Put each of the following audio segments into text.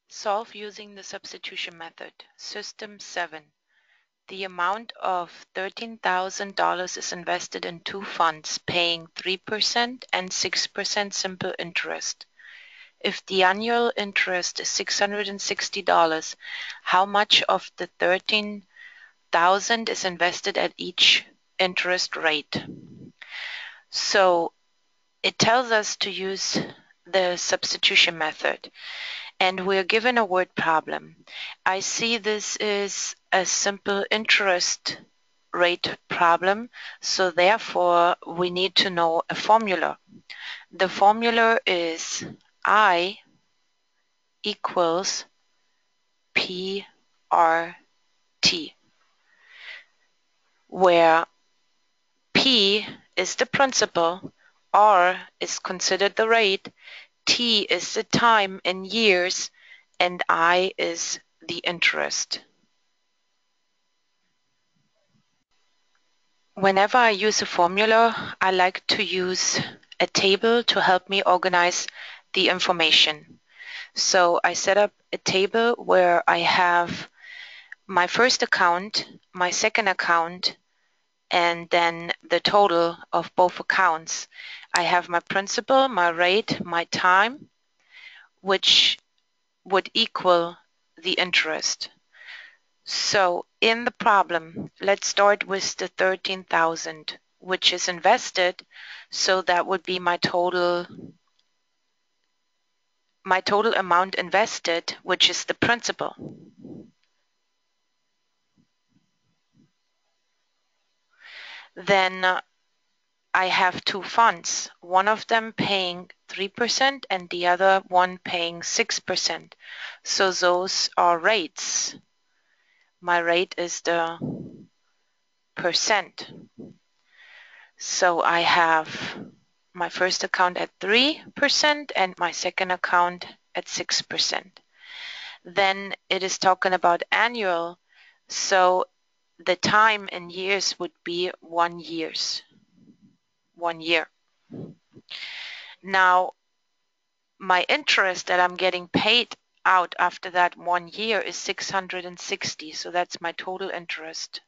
Solve using the substitution method. System 7. The amount of $13,000 is invested in two funds paying 3% and 6% simple interest. If the annual interest is $660, how much of the $13,000 is invested at each interest rate? So it tells us to use the substitution method. And we're given a word problem. I see this is a simple interest rate problem, so therefore we need to know a formula. The formula is I equals PRT, where P is the principal, R is considered the rate, T is the time in years, and I is the interest. Whenever I use a formula, I like to use a table to help me organize the information. So I set up a table where I have my first account, my second account, and then the total of both accounts. I have my principal, my rate, my time, which would equal the interest. So in the problem, let's start with the 13,000, which is invested. So that would be my total amount invested, which is the principal. Then I have two funds, one of them paying 3% and the other one paying 6%. So those are rates. My rate is the percent. So I have my first account at 3% and my second account at 6%. Then it is talking about annual, so the time in years would be 1 year. Now, my interest that I'm getting paid out after that 1 year is 660, so that's my total interest.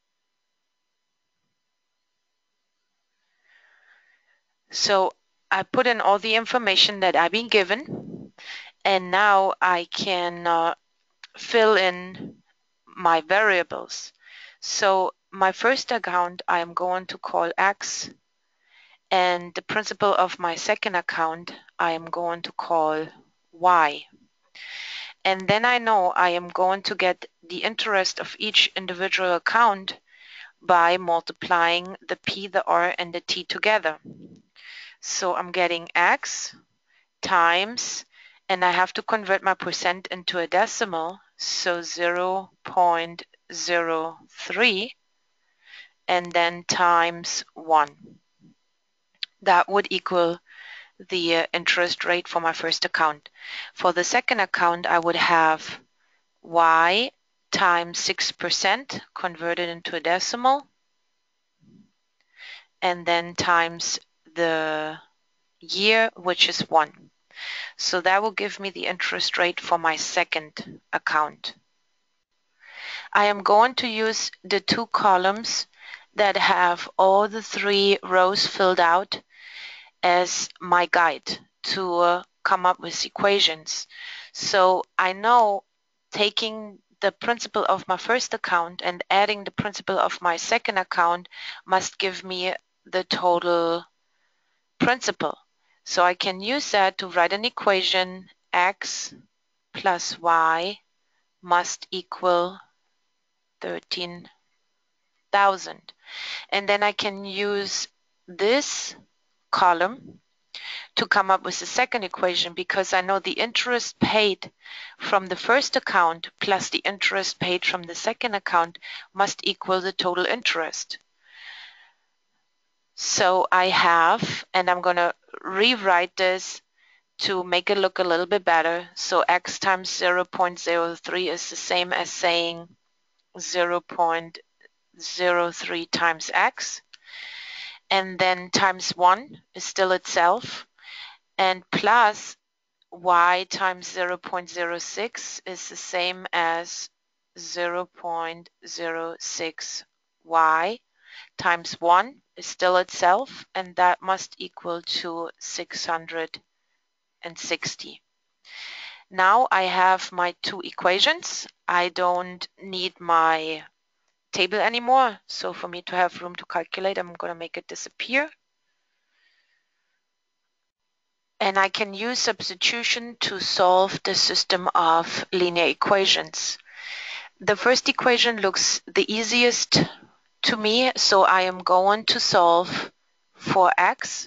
So I put in all the information that I've been given, and now I can fill in my variables. So my first account I am going to call X, and the principal of my second account I am going to call Y. And then I know I am going to get the interest of each individual account by multiplying the P, the R, and the T together. So I'm getting X times, and I have to convert my percent into a decimal, so 0.03, and then times 1. That would equal the interest rate for my first account. For the second account, I would have Y times 6% converted into a decimal, and then times the year, which is 1. So that will give me the interest rate for my second account. I am going to use the two columns that have all the 3 rows filled out as my guide to come up with equations. So I know taking the principal of my first account and adding the principal of my second account must give me the total principal. So I can use that to write an equation: X plus Y must equal 13,000. And then I can use this column to come up with the second equation, because I know the interest paid from the first account plus the interest paid from the second account must equal the total interest. So I have, and I'm going to rewrite this to make it look a little bit better. So X times 0.03 is the same as saying 0.03 times X. And then times 1 is still itself. And plus y times 0.06 is the same as 0.06 y times 1 is still itself, and that must equal to 660. Now I have my two equations. I don't need my table anymore, so for me to have room to calculate, I'm going to make it disappear. And I can use substitution to solve the system of linear equations. The first equation looks the easiest to me, so I am going to solve for x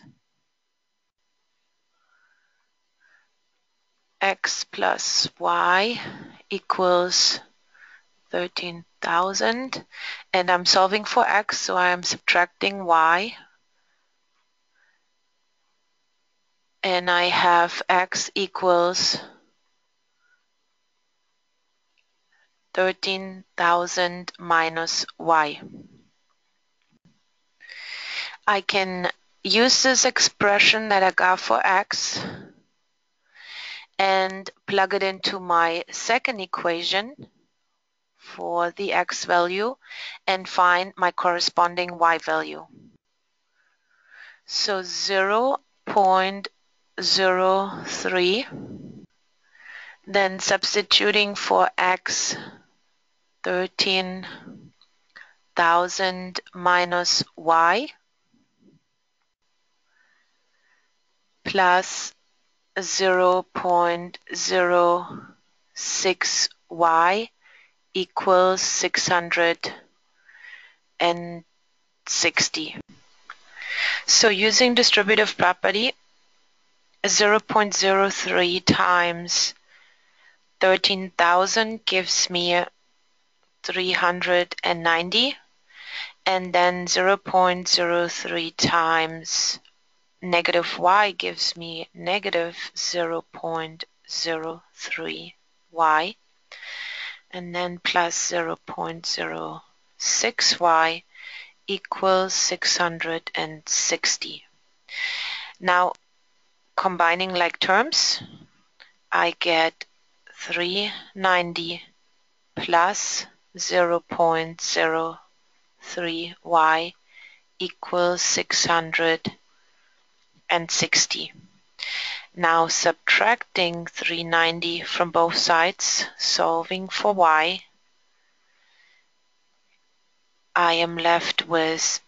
plus y equals 13,000, and I'm solving for x, so I am subtracting y, and I have x equals 13,000 minus y. I can use this expression that I got for x and plug it into my second equation for the x value and find my corresponding y value. So 0.03, then substituting for x, 13,000 minus y plus 0.06y equals 660. So using distributive property, 0.03 times 13,000 gives me 390, and then 0.03 times negative y gives me negative 0.03y, and then plus 0.06y equals 660. Now, combining like terms, I get 390 plus 0.03y equals 660. Now subtracting 390 from both sides, solving for y, I am left with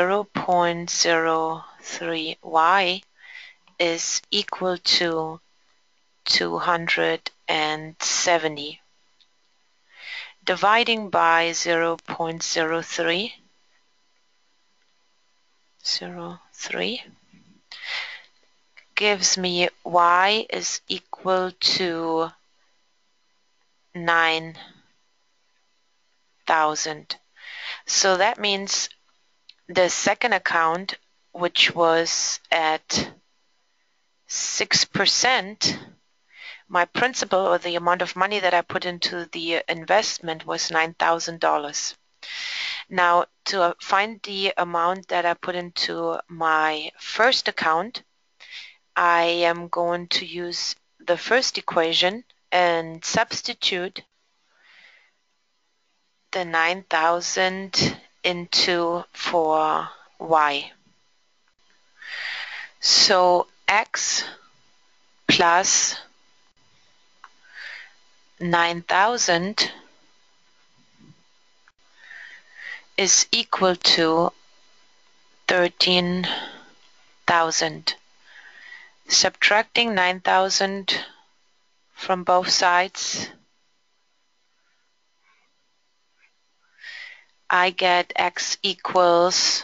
0.03y is equal to 270. Dividing by 0.03, gives me y is equal to 9,000. So that means the second account, which was at 6%, my principal, or the amount of money that I put into the investment, was $9,000. Now, to find the amount that I put into my first account, I am going to use the first equation and substitute the 9,000 into for y. So x plus 9,000 is equal to 13,000. Subtracting 9,000 from both sides, I get x equals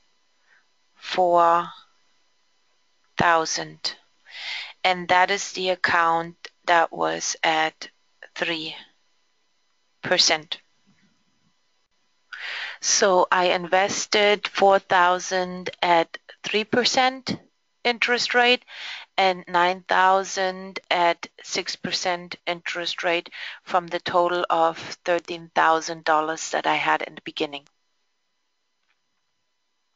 4,000. And that is the account that was at 3%. So I invested 4,000 at 3% interest rate and 9,000 at 6% interest rate from the total of $13,000 that I had in the beginning.